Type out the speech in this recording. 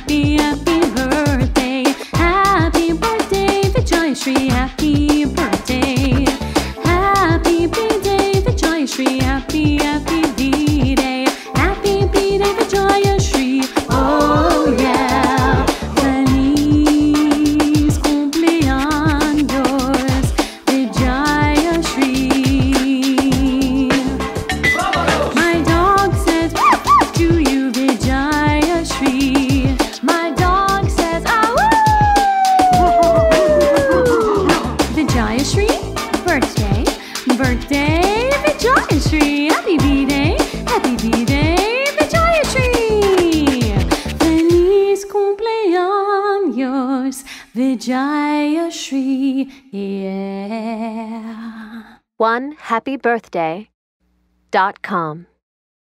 happy, happy birthday. Happy birthday, Vijayashree. Happy birthday. Happy B-Day, Vijayashree. Happy, happy B-Day. Happy B-Day, Vijayashree. Oh yeah. Feliz cumpleaños, Vijayashree. My dog says to you, Vijayashree. My dog says, ah woo! Vijayashree, birthday, birthday, Vijayashree. Happy B-Day, Vijayashree. Feliz cumpleaños, Vijayashree. Yeah. OneHappyBirthday.com